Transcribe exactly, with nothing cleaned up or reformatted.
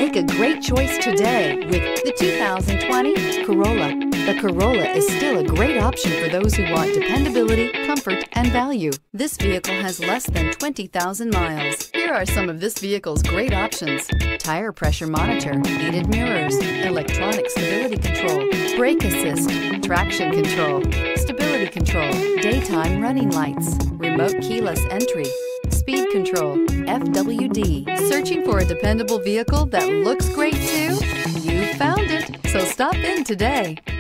Make a great choice today with the two thousand twenty Corolla. The Corolla is still a great option for those who want dependability, comfort, and value. This vehicle has less than twenty thousand miles. Here are some of this vehicle's great options: tire pressure monitor, heated mirrors, electronic stability control, brake assist, traction control, stability control, daytime running lights, remote keyless entry, speed control, F W D. Searching for a dependable vehicle that looks great too? You found it, so stop in today.